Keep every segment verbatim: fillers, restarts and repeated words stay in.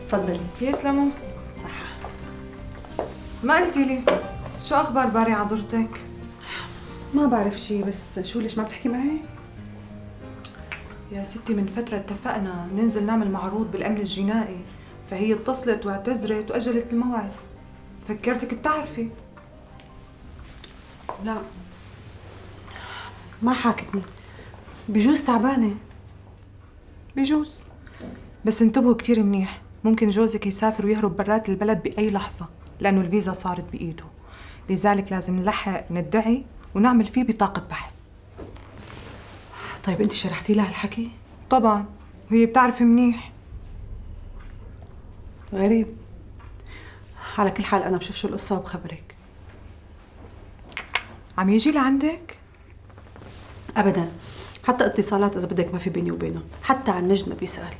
تفضلي. يسلموا. صحة. ما قلتي لي شو اخبار باري عضرتك؟ ما بعرف شيء، بس شو ليش ما بتحكي معي؟ يا ستي من فترة اتفقنا ننزل نعمل معروض بالأمن الجنائي، فهي اتصلت واعتذرت وأجلت الموعد. فكرتك بتعرفي. لا ما حاكتني، بجوز تعبانة. بجوز، بس انتبهوا كتير منيح، ممكن جوزك يسافر ويهرب برات البلد بأي لحظة لأنه الفيزا صارت بإيده، لذلك لازم نلحق ندعي ونعمل فيه بطاقة بحث. طيب انت شرحتي لها الحكي؟ طبعا، وهي بتعرف منيح. غريب. على كل حال انا بشوف شو القصة وبخبرك. عم يجي لعندك؟ ابدا، حتى اتصالات اذا بدك ما في بيني وبينه، حتى عن نجد ما بيسأل.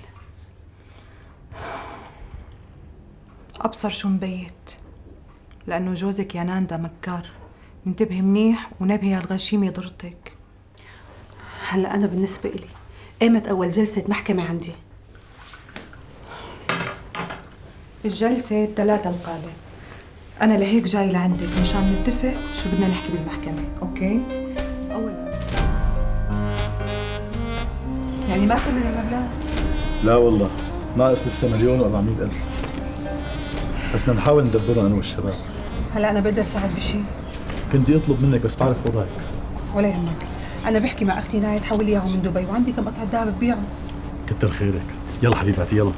ابصر شو مبيت، لانه جوزك يا ناندا مكار، انتبهي منيح ونبهي هالغشيم يضرتك. هلا انا بالنسبة إلي قامت اول جلسة محكمة عندي. الجلسة الثلاثة القادم، أنا لهيك جاي لعندك مشان نتفق شو بدنا نحكي بالمحكمة، أوكي؟ أولاً يعني ما كمل المبلغ؟ لا والله، ناقص لسه مليون وأربعمية ألف، بس بدنا نحاول ندبرهم أنا والشباب. هلا أنا بقدر ساعد بشيء؟ كنت بدي أطلب منك بس بعرف وضعك. ولا يهمك، أنا بحكي مع أختي نايا تحول لي إياهم من دبي، وعندي كم قطعة دهب ببيعهم. كتر خيرك، يلا حبيباتي يلا.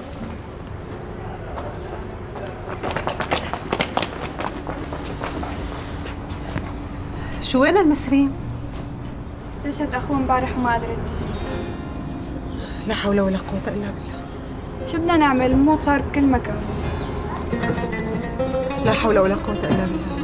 شو وين المسرين؟ استشهد اخوه امبارح وما قدرت تجي. لا حول ولا قوة الا بالله. شو بدنا نعمل؟ الموت صار بكل مكان. لا حول ولا قوة الا بالله.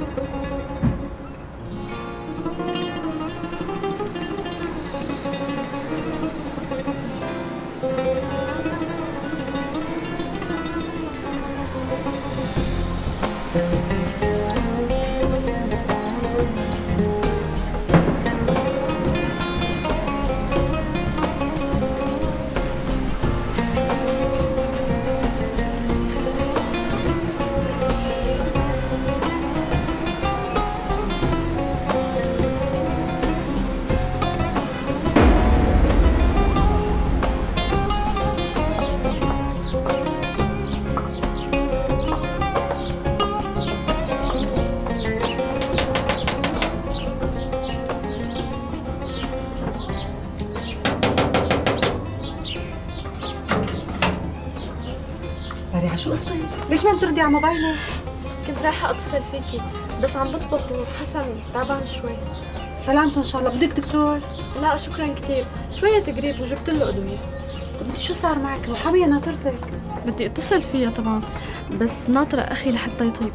شو قصتك؟ ليش ما بتردي على موبايلك؟ كنت رايحة اتصل فيكي بس عم بطبخ وحسن تعبان شوي. سلامته ان شاء الله. بدك دكتور؟ لا شكرا كثير، شوية تقريب وجبت له أدوية. طب انت شو صار معك؟ المحامية ناطرتك. بدي اتصل فيها طبعا، بس ناطرة اخي لحتى يطيب.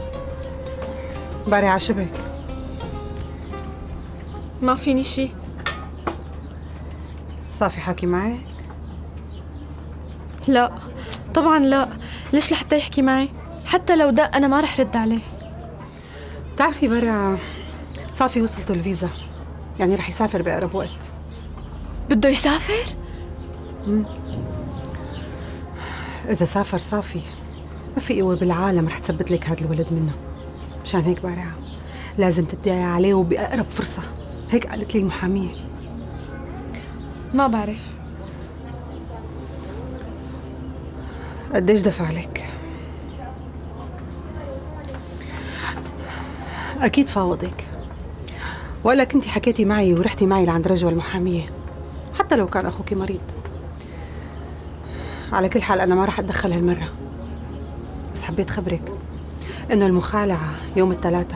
باري عشبك؟ ما فيني شي. صافي حاكي معك؟ لا طبعا لا، ليش لحتى يحكي معي؟ حتى لو دق انا ما رح رد عليه. بتعرفي برا صافي وصلته الفيزا، يعني رح يسافر بأقرب وقت. بده يسافر؟ امم إذا سافر صافي ما في قوة بالعالم رح تثبت لك هذا الولد منه. مشان هيك بارعة لازم تدعي عليه وبأقرب فرصة، هيك قالت لي المحامية. ما بعرف. قديش دفع لك؟ أكيد فاوضك، ولا كنتي حكيتي معي ورحتي معي لعند رجوة المحامية حتى لو كان أخوك مريض. على كل حال أنا ما راح أتدخل هالمرة، بس حبيت خبرك إنه المخالعة يوم الثلاثاء،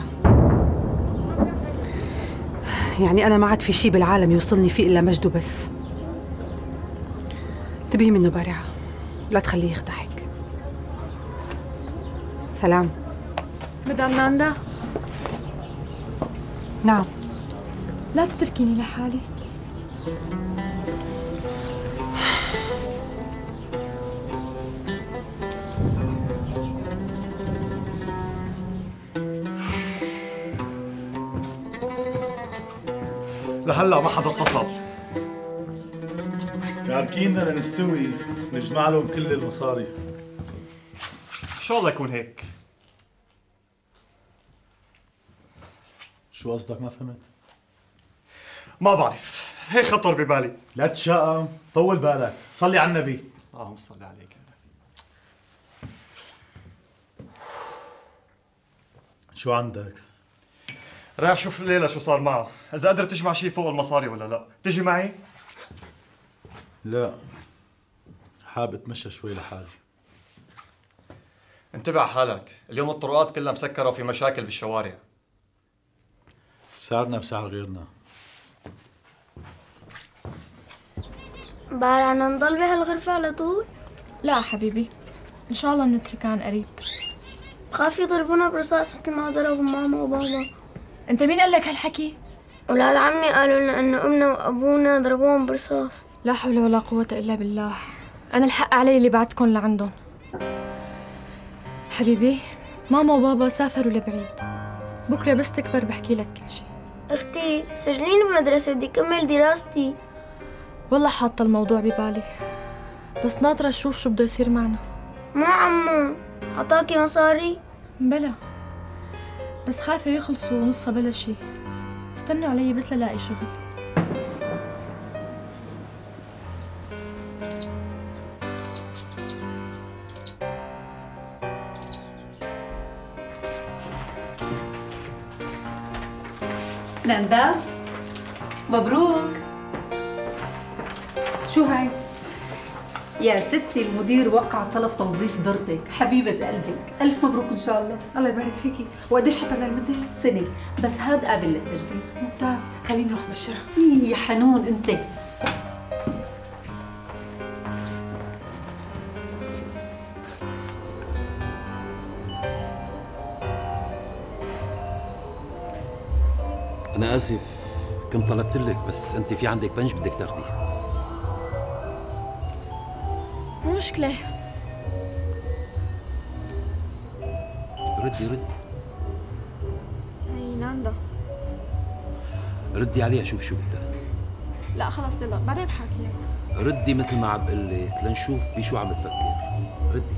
يعني أنا ما عاد في شي بالعالم يوصلني فيه إلا مجده بس. انتبهي منه بارعة، لا تخليه يخدعك. سلام. مدام ناندا. نعم. لا تتركيني لحالي. لهلا ما حدا اتصل. تاركينا لنستوي نجمع لهم كل المصاري شاء الله يكون هيك. شو قصدك؟ ما فهمت. ما بعرف، هيك خطر ببالي. لا تشائم، طول بالك، صلي على النبي. اللهم صل عليك. شو عندك؟ رايح شوف ليلى شو صار معها، إذا قدرت تجمع شيء فوق المصاري ولا لا، تجي معي؟ لا، حابب اتمشى شوي لحالي. انتبه على حالك، اليوم الطرقات كلها مسكرة وفي مشاكل بالشوارع. سعرنا بسعر غيرنا. بدنا نضل بهالغرفة على طول؟ لا حبيبي، إن شاء الله بنتركها عن قريب. بخاف يضربونا برصاص مثل ما ضربوا ماما وبابا. أنت مين قال لك هالحكي؟ ولاد عمي قالوا لنا إنه أمنا وأبونا ضربوهم برصاص. لا حول ولا قوة إلا بالله، أنا الحق علي اللي بعتكم لعندهم. حبيبي، ماما وبابا سافروا لبعيد، بكرة بس تكبر بحكي لك كل شيء. أختي سجليني بمدرسة، بدي أكمل دراستي. والله حاطة الموضوع ببالي، بس ناطرة أشوف شو بده يصير معنا. مو عمو عطاكي مصاري؟ بلا، بس خايفة يخلصوا ونصفى بلا شي. استنوا علي بس للاقي شغل. نندا مبروك. شو هاي؟ يا ستي المدير وقع طلب توظيف ضرتك، حبيبة قلبك، ألف مبروك إن شاء الله. الله يبارك فيكي. وقديش حتى للمدة؟ سنة بس، هاد قابل للتجديد. ممتاز، خليني نروح بشرها. يا حنون أنت. أنا آسف، كنت طلبت لك بس أنت في عندك بنج بدك تاخذيه. مو مشكلة. ردي ردي. هي ناندا. ردي عليها شوف شو بدها. لا خلص يلا بعدين بحكي. ردي مثل ما عم بقول لك لنشوف بشو عم تفكر. ردي.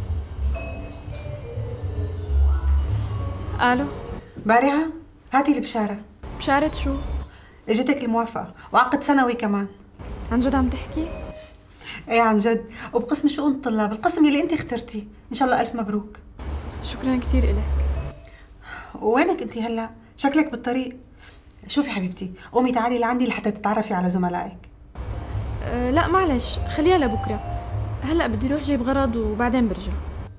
الو بارعة، هاتي البشارة. بشارة شو؟ اجتك الموافقة وعقد سنوي كمان. عن جد عم تحكي؟ ايه عن جد، وبقسم شؤون الطلاب، القسم اللي انت اخترتيه. ان شاء الله الف مبروك. شكرا كثير إلك. وينك انت هلا؟ شكلك بالطريق. شوفي حبيبتي، قومي تعالي لعندي لحتى تتعرفي على زملائك. أه لا معلش، خليها لبكره. هلا بدي اروح جيب غرض وبعدين برجع.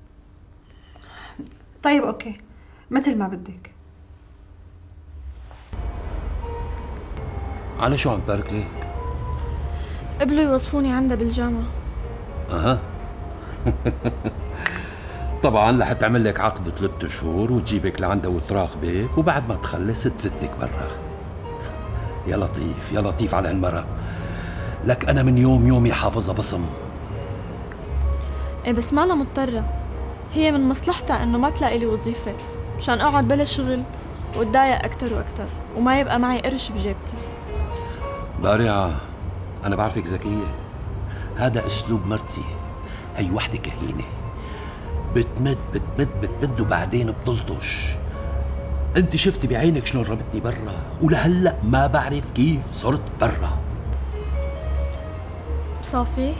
طيب اوكي، مثل ما بدك. على شو عم تبارك لك؟ قبلوا يوظفوني عندها بالجامعة. اها طبعا رح تعمل لك عقد ثلاث شهور وتجيبك لعندها وتراقبك، وبعد ما تخلص تزتك برا. يا لطيف يا لطيف على هالمرة، لك أنا من يوم يومي حافظها بصم. ايه بس مالها مضطرة، هي من مصلحتها إنه ما تلاقي لي وظيفة مشان أقعد بلا شغل واتضايق أكتر وأكتر وما يبقى معي قرش بجيبتي. بارعة، أنا بعرفك ذكية، هذا أسلوب مرتي. هي وحدة كهينة، بتمد بتمد بتمد وبعدين بتلطش. أنت شفتي بعينك شلون رمتني برا، ولهلأ ما بعرف كيف صرت برا. صافي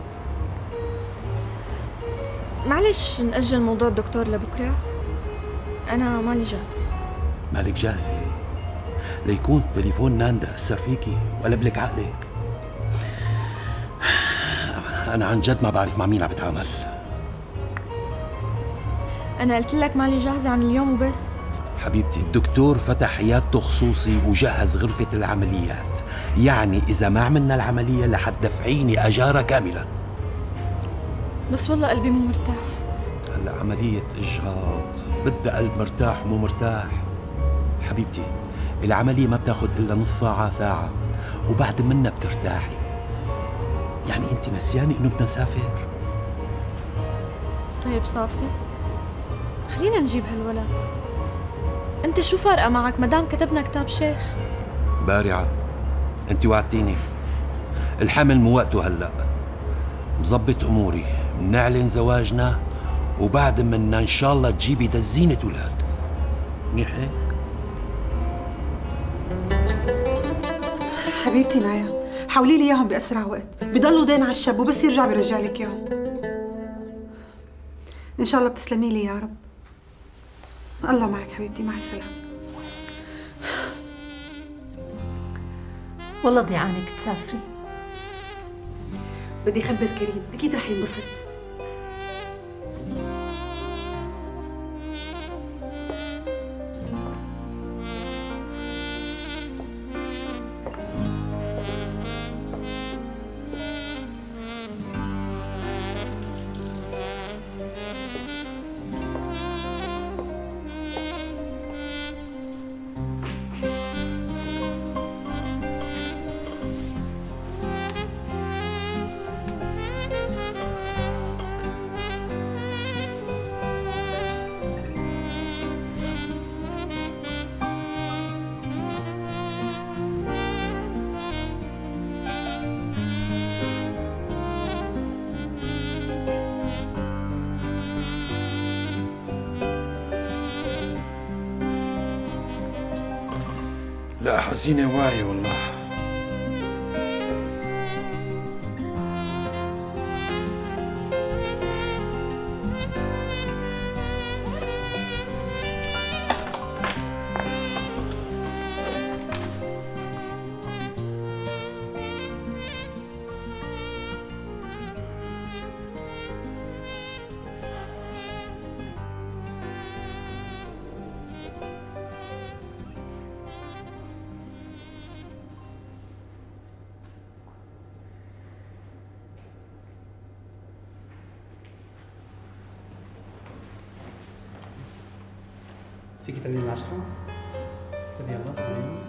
معلش نأجل موضوع الدكتور لبكرة، أنا مالي جاهزة. مالك جاهزة؟ ليكون تليفون ناندا أثر فيكي وقلبلك عقلك. أنا عن جد ما بعرف مع مين عم بتعامل. أنا قلت لك مالي جاهزة عن اليوم وبس. حبيبتي الدكتور فتح عيادته خصوصي وجهز غرفة العمليات، يعني إذا ما عملنا العملية رح تدفعيني أجارة كاملة. بس والله قلبي مو مرتاح. هلا عملية إجهاض بدها قلب مرتاح ومو مرتاح. حبيبتي العملية ما بتاخد إلا نص ساعة ساعة وبعد منها بترتاحي. يعني أنت نسياني إنه بدنا نسافر؟ طيب صافي، خلينا نجيب هالولد. أنت شو فارقة معك مدام كتبنا كتاب شيخ؟ بارعة، أنت وعدتيني. الحمل مو وقته هلا. مظبط أموري، بنعلن زواجنا وبعد منا ان شاء الله تجيبي دزينة اولاد. منيح هيك؟ حبيبتي نايا، حولي لي اياهم باسرع وقت، بضلوا دين على الشاب وبس يرجع بيرجع لك اياهم. ان شاء الله بتسلمي لي يا رب. الله معك حبيبتي، مع السلامه. والله ضيعانك تسافري. بدي اخبر كريم، اكيد رح ينبسط. لا حزينة واعي والله. فيكي تمرين العشرة؟ خذي يلا سلميني.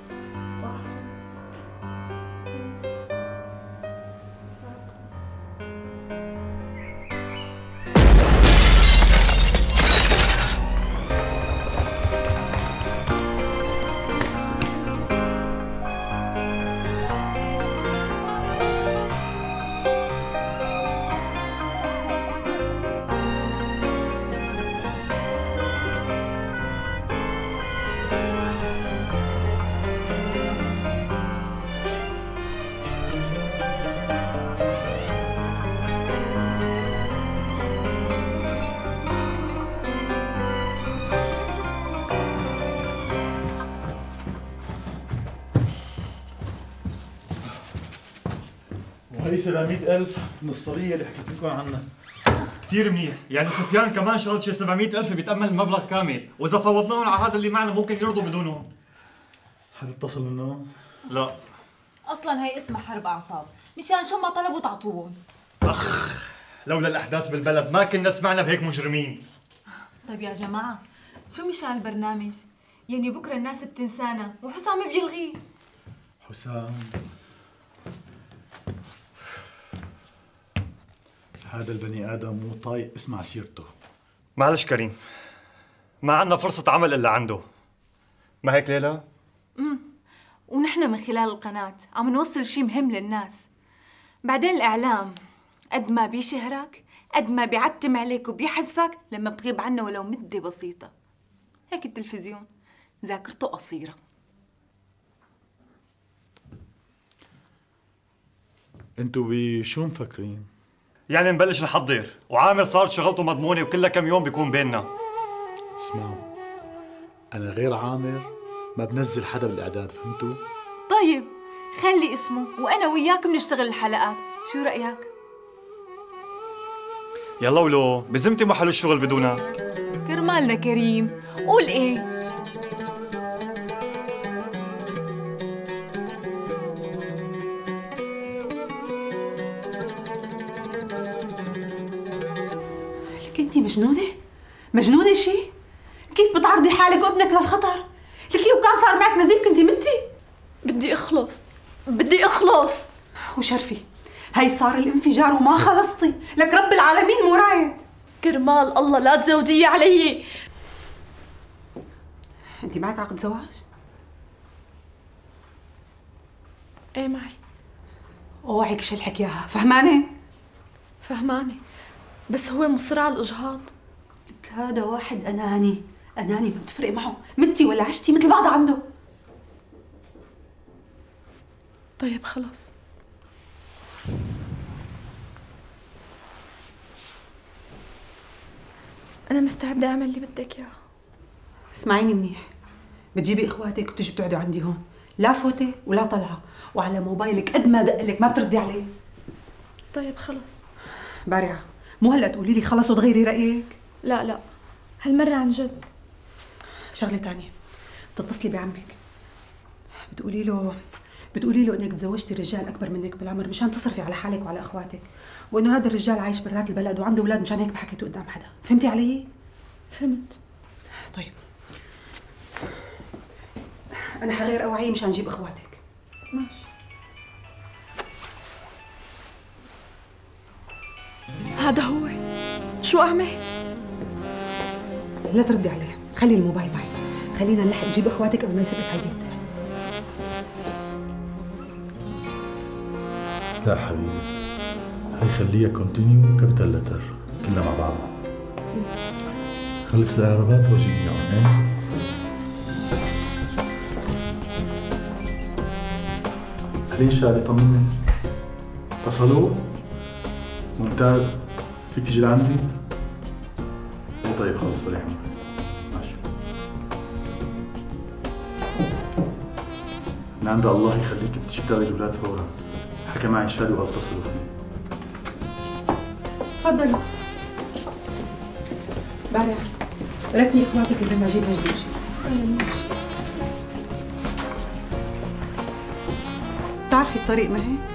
وهي سبعمية ألف من الصبية اللي حكيت لكم عنها. كثير منيح، يعني سفيان كمان شغل شي سبعمية ألف بيتأمل المبلغ كامل، وإذا فوضناهم على هذا اللي معنا ممكن يرضوا بدونهم. حدا اتصل منهم؟ لا. أصلاً هي اسمها حرب أعصاب، مشان شو ما طلبوا تعطوهم. أخ، لولا الأحداث بالبلد ما كنا سمعنا بهيك مجرمين. طيب يا جماعة، شو مشان البرنامج؟ يعني بكرة الناس بتنسانا وحسام بيلغيه. حسام هذا البني آدم مو طايق اسمع سيرته. معلش كريم، ما عندنا فرصة عمل إلا عنده. ما هيك ليلى؟ امم ونحن من خلال القناة عم نوصل شيء مهم للناس. بعدين الإعلام قد ما بيشهرك قد ما بيعتم عليك وبيحذفك لما بتغيب عنه ولو مدة بسيطة. هيك التلفزيون ذاكرته قصيرة. انتوا بشو مفكرين؟ يعني نبلش نحضر، وعامر صارت شغلته مضمونة وكلها كم يوم بيكون بيننا. اسمعوا، أنا غير عامر ما بنزل حدا بالإعداد، فهمتوا؟ طيب خلي اسمه وأنا وياكم نشتغل الحلقات، شو رأيك؟ يلا ولو، بذمتي ما حلو الشغل بدونك. كرمالنا كريم، قول إيه؟ انتي مجنونة؟ مجنونة شي؟ كيف بتعرضي حالك وابنك للخطر؟ لكي وكان صار معك نزيف كنتي متي؟ بدي اخلص، بدي اخلص. وشرفي، هي صار الانفجار وما خلصتي، لك رب العالمين مو رايد. كرمال الله لا تزوديه علي. انتي معك عقد زواج؟ ايه معي. اوعك شلحك اياها، فهمانة؟ فهمانة، بس هو مصر على الإجهاض. لك هذا واحد أناني، أناني ما بتفرق معه، متي ولا عشتي مثل بعض عنده. طيب خلص. أنا مستعدة أعمل اللي بدك إياه. اسمعيني منيح، بتجيبي إخواتك وبتجي بتقعدوا عندي هون، لا فوتة ولا طلعة، وعلى موبايلك قد ما دقلك ما بتردي عليه. طيب خلص. بارعة، مو هلا تقولي لي خلص وتغيري رأيك؟ لا لا، هالمرة عن جد. شغلة تانية، بتتصلي بعمك بتقولي له بتقولي له انك تزوجتي رجال اكبر منك بالعمر مشان تصرفي على حالك وعلى اخواتك، وانه هذا الرجال عايش برات البلد وعنده اولاد مشان هيك ما حكيتوا قدام حدا، فهمتي علي؟ فهمت. طيب انا حغير اوعي مشان اجيب اخواتك. ماشي. هذا هو. شو اعمل؟ لا تردي عليه، خلي الموبايل معي، خلينا نلحق نجيب اخواتك قبل ما يسيبك على البيت. لا حبيبي، هي خليها كونتينيو كابيتال لتر كلها مع بعض. خلص الاعرابات وجيني اياهم. ايه ليش هذه؟ طمني. اتصلوا؟ ممتاز. فيك تيجي لعندي؟ ايه طيب خلص ولا يهمك. ماشي. من عند الله يخليك بتجي بتاخذي الاولاد فورا. حكى معي شادي وقال اتصلوا فيه. تفضلوا. بارع، ركني اخواتك اللي ما اجيب هالزوجي. ماشي. بتعرفي الطريق ما هيك؟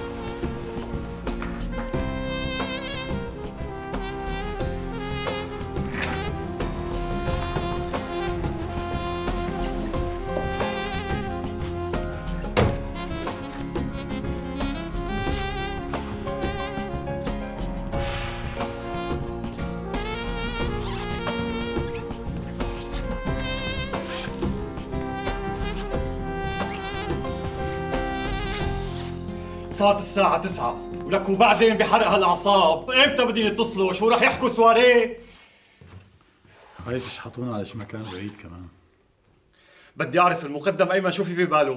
صارت الساعة تسعة ولك وبعدين بحرق هالأعصاب، إمتى بدي نتصلوا؟ شو رح يحكوا سواريه؟ خايف يشحطونا على شي مكان بعيد كمان. بدي أعرف المقدم أيمن شو في في باله؟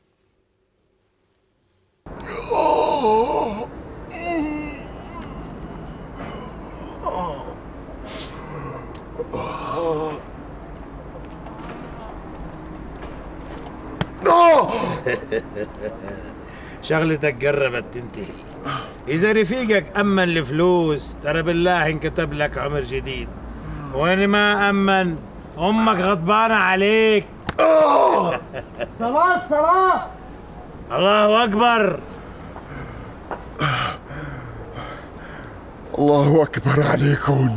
شغلتك قربت تنتهي. إذا رفيقك أمن الفلوس ترى بالله انكتب لك عمر جديد، وأنا ما أمن أمك غضبانة عليك. صلاة صلاة الله أكبر. الله أكبر عليكم.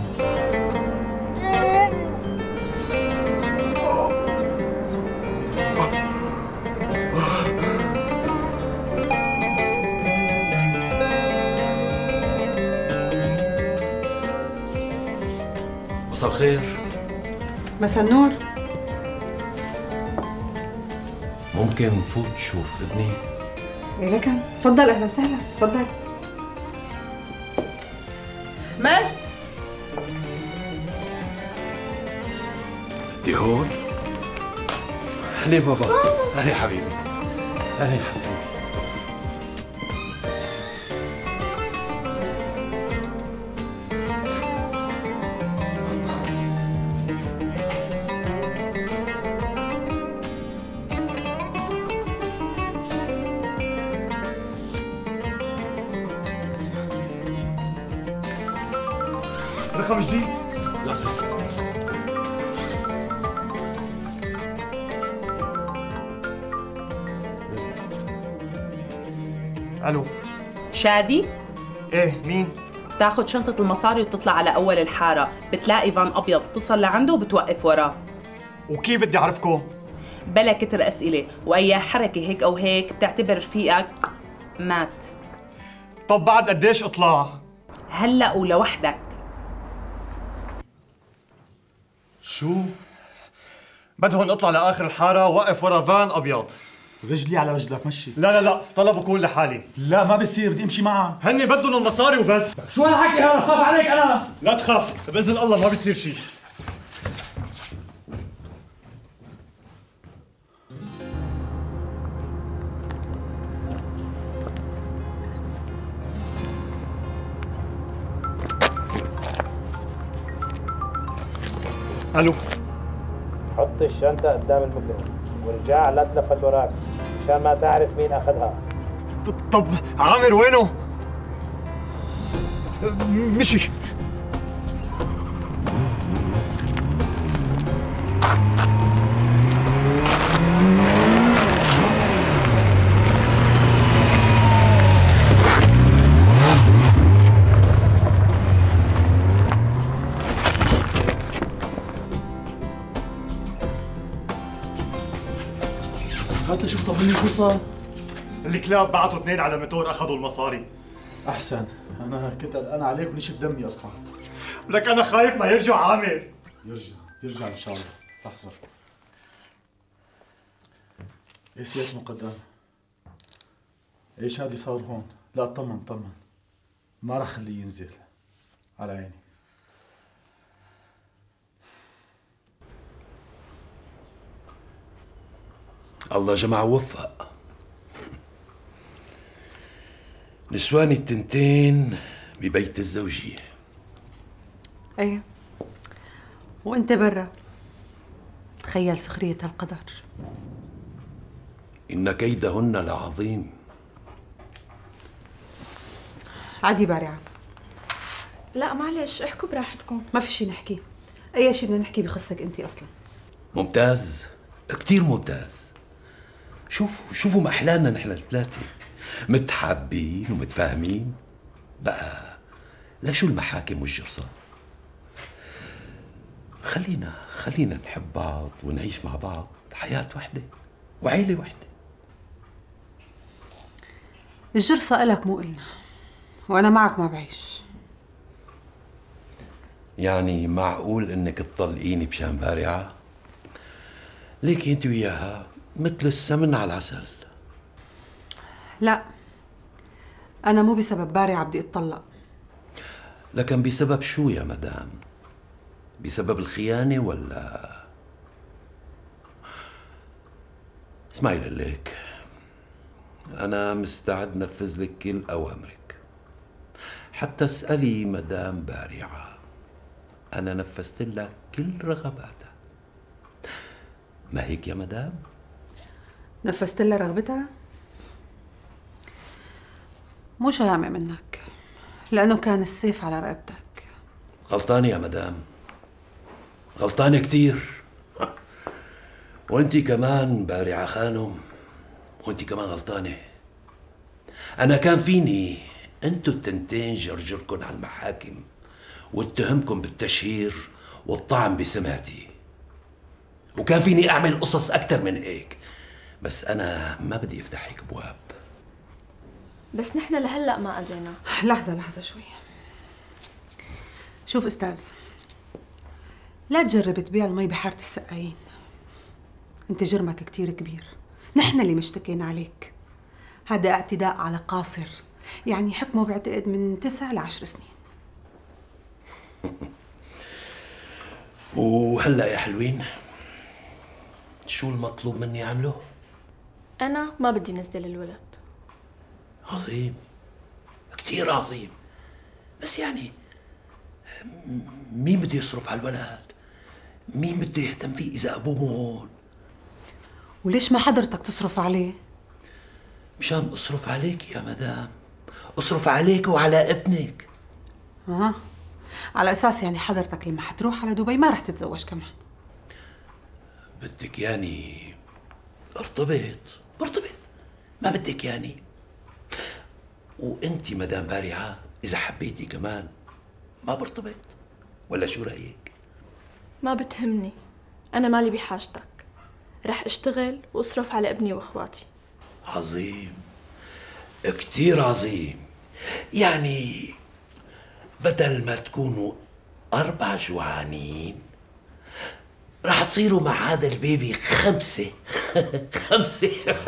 مساء الخير. مساء النور. ممكن نفوت نشوف ابني؟ ايه لكن تفضل، اهلا وسهلا، تفضل. مجد انت هون؟ اهلي بابا. اهلي حبيبي. اهلي حبيبي. رقم جديد؟ لا. الو. شادي؟ ايه مين؟ تاخذ شنطة المصاري وتطلع على أول الحارة، بتلاقي فان أبيض، تصل لعنده وبتوقف وراه. وكيف بدي أعرفكم؟ بلا كتر أسئلة، وأي حركة هيك أو هيك بتعتبر رفيقك مات. طب بعد قديش اطلع؟ هلأ ولوحدك. شو؟ بدهم اطلع لآخر الحارة وقف ورا فان أبيض. رجلي على رجلك مشي. لا لا لا، طلب وكون لحالي. لا ما بصير، بدي امشي معهم. هني بدهم المصاري وبس. شو هالحكي هذا؟ خاف عليك انا. لا تخاف، باذن الله ما بيصير شيء. الو، حط الشنطة قدام الميكروفون ورجع لا تلفت وراك مشان ما تعرف مين أخذها. طب عامر وينه؟ مشي. هات شوف طمني شو صار؟ الكلاب بعتوا اثنين على موتور اخذوا المصاري. احسن، انا كنت قلقان عليك ونشف دمي اصلا. لك انا خايف ما يرجع عامر. يرجع يرجع ان شاء الله. لحظة. ايه سيادة المقدم؟ ايش هادي صار هون؟ لا اطمن طمن. ما راح خليه ينزل. على عيني. الله جمع ووفق. نسواني التنتين ببيت الزوجية. ايه، وانت برا. تخيل سخرية هالقدر. إن كيدهن لعظيم. عادي بارعة. لا معلش، احكوا براحتكم. ما في شي نحكي. اي شي بدنا نحكي بخصك انت اصلا. ممتاز، كتير ممتاز. شوفوا شوفوا ما احلانا نحن الثلاثة، متحابين ومتفاهمين. بقى لشو المحاكم والجرصة؟ خلينا خلينا نحب بعض ونعيش مع بعض حياة وحدة وعيلة وحدة. الجرصة إلك مو إلنا، وأنا معك ما بعيش. يعني معقول انك تطلقيني بشان بارعة؟ ليكي انت وياها مثل السمن على العسل. لا، أنا مو بسبب بارعة بدي أتطلق. لكن بسبب شو يا مدام؟ بسبب الخيانة ولا؟ اسمعي لك، أنا مستعد نفذ لك كل أوامرك، حتى اسألي مدام بارعة، أنا نفذت لها كل رغباتها. ما هيك يا مدام؟ نفذت لها رغبتها؟ مو شيامة منك، لأنه كان السيف على رقبتك. غلطانة يا مدام، غلطانة كتير. وانتي كمان بارعة خانم، وانتي كمان غلطانة. أنا كان فيني انتو التنتين جرجركن على المحاكم واتهمكن بالتشهير والطعن بسمعتي، وكان فيني أعمل قصص أكتر من هيك، بس أنا ما بدي أفتح هيك أبواب. بس نحن لهلأ ما أذينا. لحظة لحظة شوي. شوف أستاذ، لا تجرب تبيع المي بحارة السقايين. أنت جرمك كتير كبير، نحن اللي مشتكينا عليك. هذا اعتداء على قاصر، يعني حكمه بعتقد من تسع لعشر سنين. وهلا يا حلوين، شو المطلوب مني أعمله؟ أنا ما بدي نزل الولد. عظيم، كتير عظيم، بس يعني مين بده يصرف على الولد؟ مين بده يهتم فيه إذا أبوه مو هون؟ وليش ما حضرتك تصرف عليه؟ مشان أصرف عليك يا مدام، أصرف عليك وعلى ابنك. أها، على أساس يعني حضرتك لما حتروح على دبي ما رح تتزوج كمان. بدك يعني ارتبط؟ ارتبط، ما بدك يعني. وانتي مدام بارعة إذا حبيتي كمان ما برتبط، ولا شو رأيك؟ ما بتهمني، أنا مالي بحاجتك، رح أشتغل وأصرف على ابني وإخواتي. عظيم، كتير عظيم. يعني بدل ما تكونوا أربع جوعانين رح تصيروا مع هذا البيبي خمسة خمسة.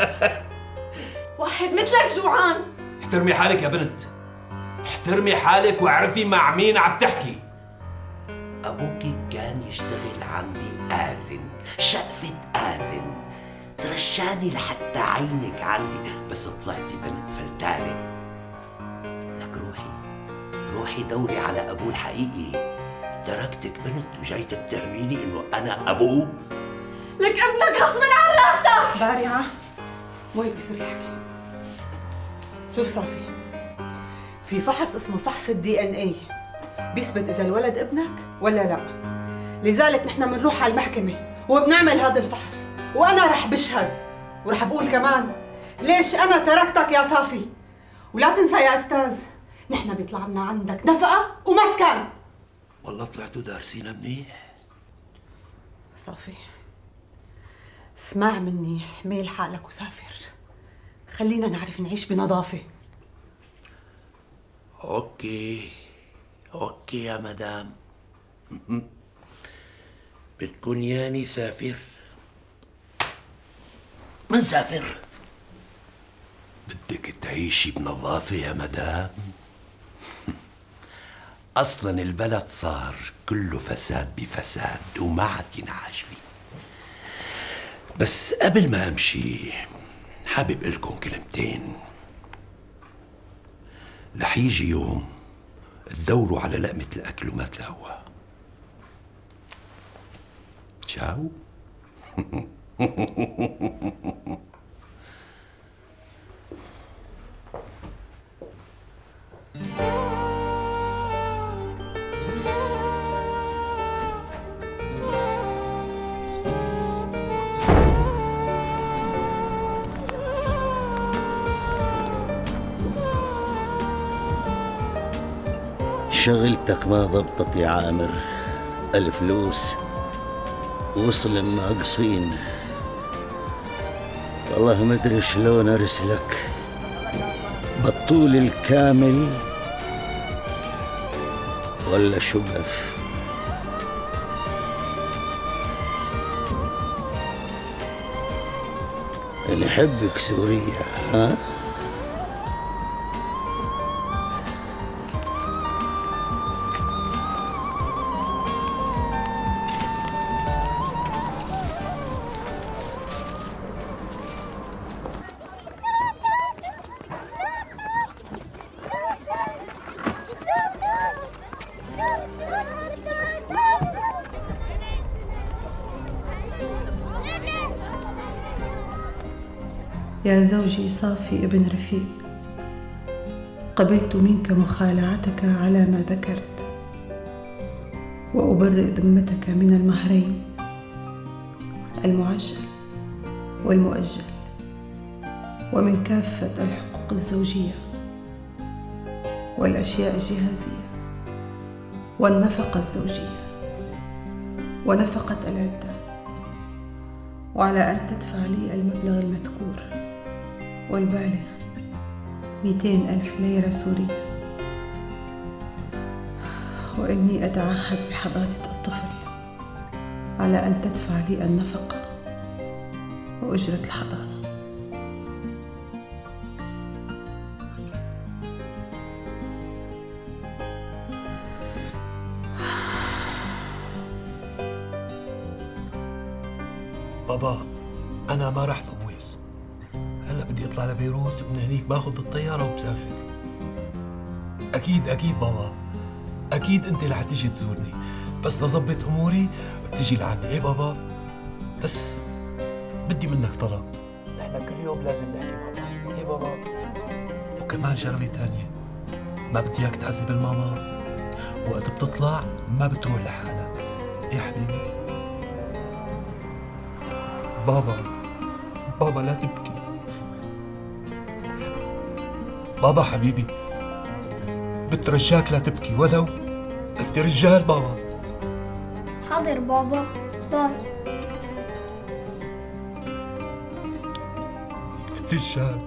واحد مثلك جوعان. احترمي حالك يا بنت، احترمي حالك واعرفي مع مين عم تحكي. أبوكي كان يشتغل عندي آذن، شقفة آذن، ترشاني لحتى عينك عندي، بس طلعتي بنت فلتانة. لك روحي روحي دوري على أبوه الحقيقي. تركتك بنت وجاي تتهميني إنه أنا أبوه؟ لك ابنك غصبا عن راسك. بارعة مو هيك بصير يحكي. شوف صافي، في فحص اسمه فحص الدي ان اي بيثبت اذا الولد ابنك ولا لا. لذلك نحن بنروح على المحكمة وبنعمل هذا الفحص، وانا رح بشهد ورح بقول كمان ليش انا تركتك يا صافي. ولا تنسى يا استاذ، نحن بيطلع لنا عندك نفقة ومسكن. والله طلعتوا دارسين منيح. صافي اسمع مني، حميل حالك وسافر، خلينا نعرف نعيش بنظافة. اوكي اوكي يا مدام. بدكن ياني سافر؟ منسافر. بدك تعيشي بنظافة يا مدام؟ اصلا البلد صار كله فساد بفساد وما عاد ينعاش فيه. بس قبل ما امشي حابب لكم كلمتين. رح يجي يوم تدوروا على لقمة الأكل وما تلاقوها. تشاو. شغلتك ما ضبطت يا عامر. الفلوس وصل الناقصين. والله ما ادري شلون ارسلك بالطول الكامل ولا شقف. نحبك سوريا ها؟ يا زوجي صافي ابن رفيق، قبلت منك مخالعتك على ما ذكرت، وأبرئ ذمتك من المهرين المعجل والمؤجل، ومن كافة الحقوق الزوجية والأشياء الجهازية والنفقة الزوجية ونفقة العدة، وعلى أن تدفع لي المبلغ المذكور والبالغ مئتين ألف ليرة سورية. وإني أتعهد بحضانة الطفل على أن تدفع لي النفقة وأجرة الحضانة. بابا أنا ما راح طول، هلا بدي أطلع لبيروت ومن هنيك باخذ الطيارة وبسافر. أكيد أكيد بابا، أكيد أنت رح تيجي تزورني، بس لظبط أموري بتيجي لعندي. إيه بابا؟ بس بدي منك طلب. نحن كل يوم لازم نحكي مع بعض. إيه بابا؟ وكمان شغلة تانية، ما بدي إياك تعذب الماما، وقت بتطلع ما بتروح لحالك. إيه حبيبي؟ بابا بابا لا تبكي. بابا حبيبي بترجاك لا تبكي ولو انت رجال. بابا حاضر بابا، باي. رجال.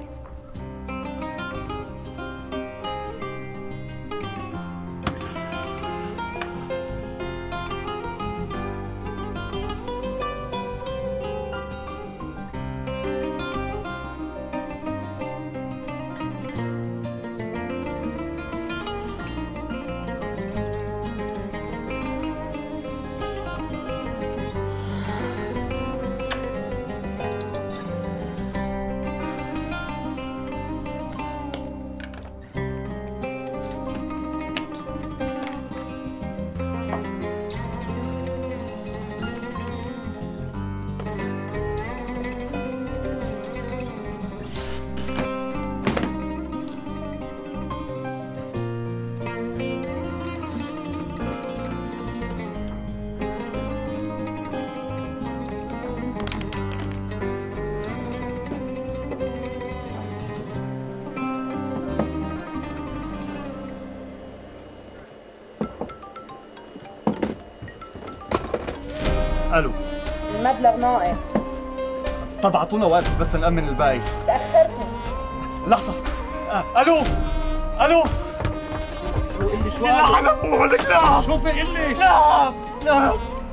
الو المبلغ ناقص. طب اعطونا وقت بس نأمن الباقي. تأخرتوا. لحظة. آه. الو الو قول لي شو لا على ابوك لا. شوفي قل لي. لا لا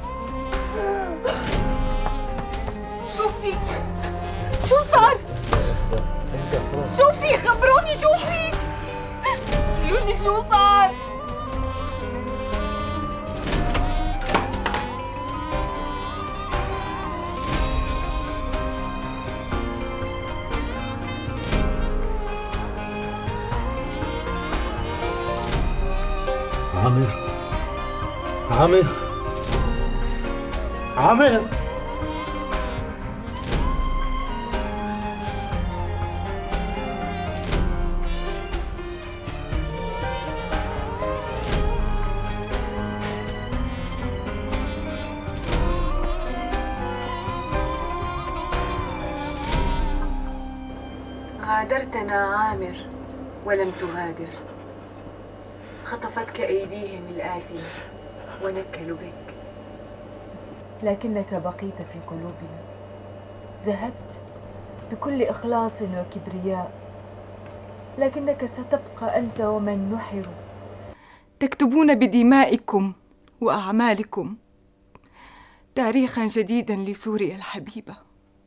شو في؟ شو صار؟ شو في؟ خبروني شو في؟ قولوا لي شو صار؟ عامر عامر عامر غادرتنا عامر ولم تغادر، خطفتك أيديهم الآثمة ونكلوا بك، لكنك بقيت في قلوبنا، ذهبت بكل إخلاص وكبرياء، لكنك ستبقى أنت ومن نحروا تكتبون بدمائكم وأعمالكم تاريخا جديدا لسوريا الحبيبة.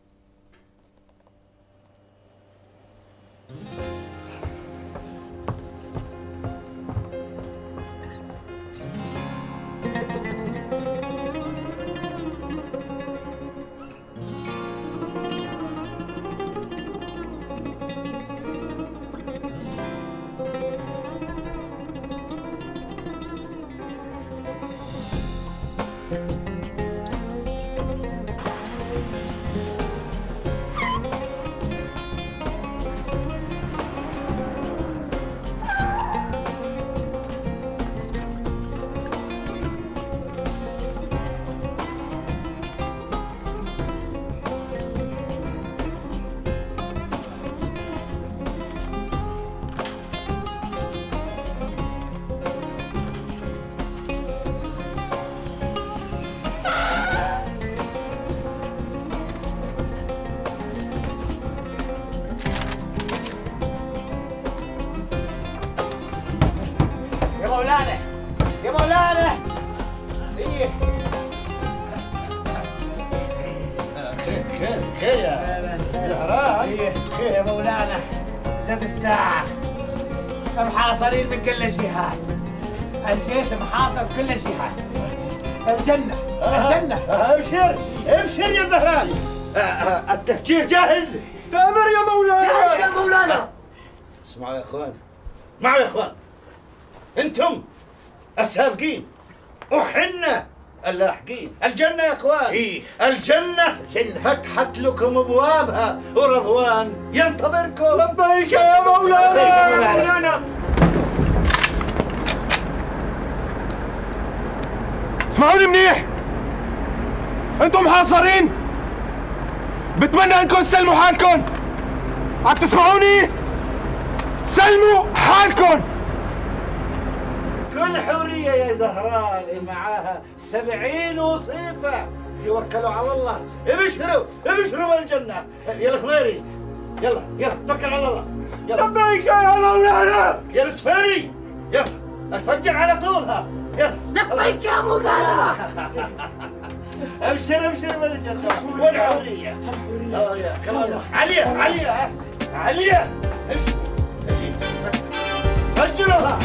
يا مولانا يا مولانا. ايه خير خير خير يا زهراء. ايه خير يا مولانا، جت الساعة، محاصرين من كل الجهات، الجيش محاصر كل الجهات، الجنة الجنة. ابشر ابشر يا زهراء، التفجير جاهز. تأمر يا مولانا. جاهز يا مولانا. اسمعوا يا اخوان، اسمعوا يا اخوان، انتم السابقين وحنا اللاحقين. الجنة يا اخوان. إيه؟ الجنة الجنة فتحت لكم ابوابها ورضوان ينتظركم. لبيك يا مولانا. يا مولانا. اسمعوني منيح، انتم محاصرين، بتمنى انكم تسلموا حالكم. عم تسمعوني؟ سلموا حالكم. كل حورية يا زهراء اللي معاها سبعين وصيفة يوكلوا على الله. ابشروا ابشروا بالجنة. يا الخضيري يلا يلا توكل على الله. يلا لبيك يا مولانا. يا السفاري يلا اتفجر على طولها. يلا لبيك يا مولانا. ابشر ابشر بالجنة والحورية. اه يا كلام عليا عليا عليا. امشي امشي فجروها.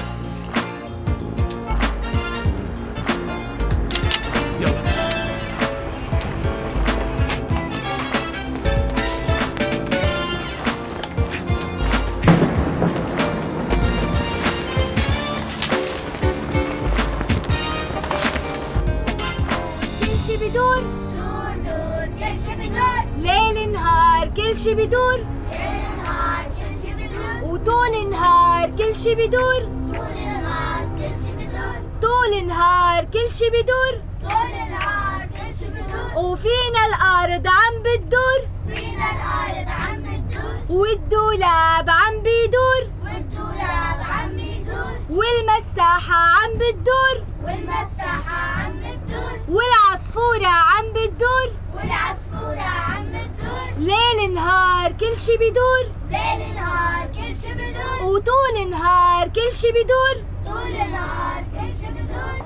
بدور دور دور كل شي بدور ليل نهار كل شي بدور ليل نهار كل شي بدور وطول نهار كل شي بدور طول نهار كل شي بدور طول نهار كل شي بدور طول نهار كل شي بدور وفينا الأرض عم بتدور فينا الأرض عم بتدور والدولاب عم بيدور والدولاب عم بيدور والمساحة عم بتدور والمساحة عم بتدور والعصفورة عم بتدور والعصفورة عم بتدور ليل نهار كل شي بيدور ليل نهار كل شي بدور وطول نهار كل شي بيدور طول نهار كل شي بدور.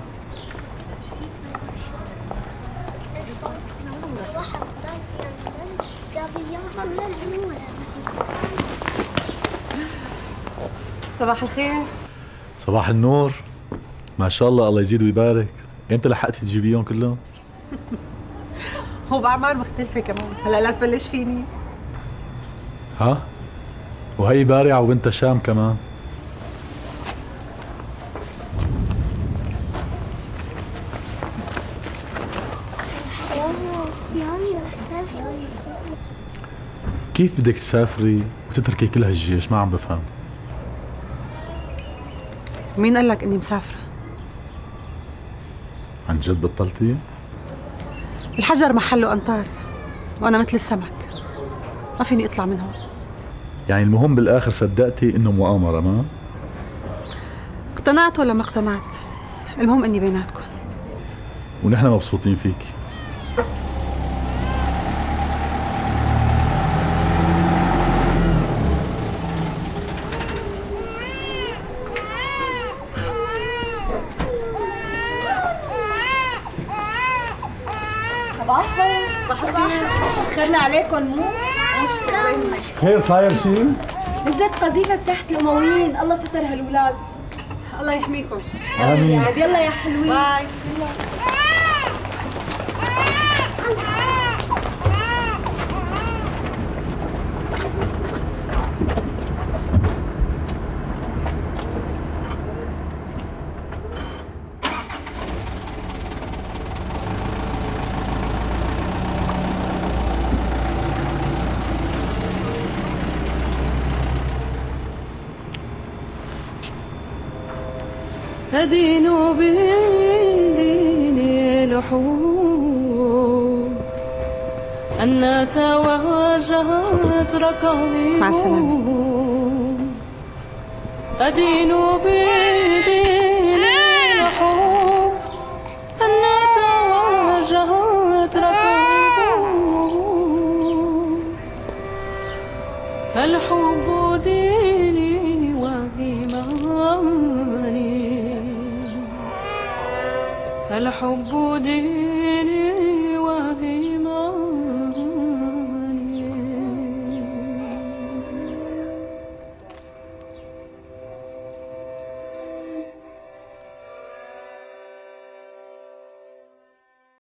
صباح الخير. صباح النور. ما شاء الله الله يزيد ويبارك. امتى لحقتي تجيبيهم كلهم؟ هو بأعمار مختلفة كمان، هلا لا تبلش فيني. ها؟ وهي بارعة وبنتها شام كمان. كيف بدك تسافري وتتركي كل هالجيش؟ ما عم بفهم. مين قال لك اني مسافرة؟ عن جد بطلتي؟ الحجر محله أنطار وأنا مثل السمك ما فيني أطلع من هون. يعني المهم بالآخر صدقتي إنه مؤامرة ما؟ اقتنعت ولا ما اقتنعت، المهم إني بيناتكم. ونحن مبسوطين فيكي. صباح الخير. خيرنا عليكم مو؟ خير صاير شيء؟ نزلت قذيفة بساحة الأمويين، الله ستر هالولاد. الله يحميكم. آمين. يلا يا حلوين. باي. أدين بالدين لحوم أن تواجهت ركائب. مع السلامة. أدين بالدين لحوم أن تواجهت ركائب. الحب ديني وإيماني، الحب ديني وإيماني.